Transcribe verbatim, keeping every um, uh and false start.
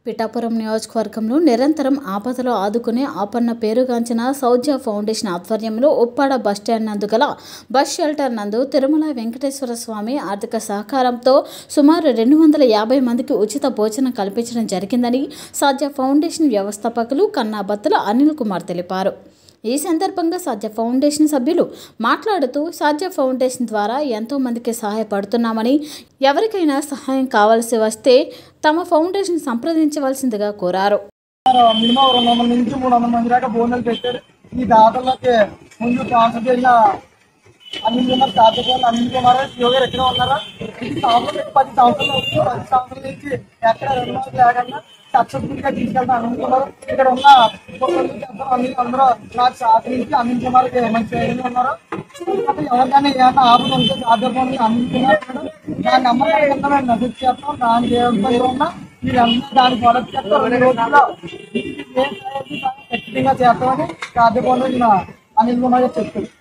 పిఠాపురం నియోజకవర్గంలో నిరంతరం ఆపదలో ఆదుకునే ఆపన్న పేరుగాంచిన సౌజ్య ఫౌండేషన్ ఆధ్వర్యంలో ఉప్పాడ బస్టాండ్ నందు గల బస్ షెల్టర్ నందు తిరుమల వెంకటేశ్వర స్వామి ఆర్థిక సహకారంతో సుమారు రెండు వందల యాభై మందికి ఉచిత భోజనం కల్పించడం జరిగిందని సౌజ్య ఫౌండేషన్ వ్యవస్థాపకులు కన్నాబత్తుల అనిల్ కుమార్ తెలిపారు. ఈ సందర్భంగా సౌజ్య ఫౌండేషన్ సభ్యులు మాట్లాడుతూ సౌజ్య ఫౌండేషన్ ద్వారా ఎంతో మందికి సహాయపడుతున్నామని, ఎవరికైనా సహాయం కావాల్సి వస్తే తమ ఫౌండేషన్ సంప్రదించవలసిందిగా కోరారు. మినిమం రెండు వందల నుంచి మూడు వందల మంది దాకా భోజనాలు పెట్టారు. ఈ దాతలకి ముందు స్పాన్సర్ చేసిన అనిల్ కుమార్ సాధ్యపడి అనిల్ కుమార్ యోగారు ఎక్కడ ఉన్నారా సంవత్సరం పది సంవత్సరాలు పది సంవత్సరాల నుంచి ఎక్కడ రెండు లేకుండా సక్సెస్ఫుల్ గా తీసుకెళ్తాను అనిల్ కుమార్. ఇక్కడ ఉన్న అనిల్ అందరూ నాకు సహకరించి అనిల్ కుమార్ మంచి పేరు ఉన్నారు. ఎవరికైనా ఏమన్నా ఆపద ఉంటే సాధ్యపడి అనిల్ కుమార్ దాని నెంబర్ కింద మేము మెసేజ్ చేస్తాం. దానికి ఏ ఇబ్బంది ఉన్నా మీరందరూ దాన్ని ప్రొడక్ట్ చేస్తాం. రెండు రోజుల్లో ఖచ్చితంగా చేస్తామని సాధ్యపడి అనిల్ కుమార్ చెప్తారు.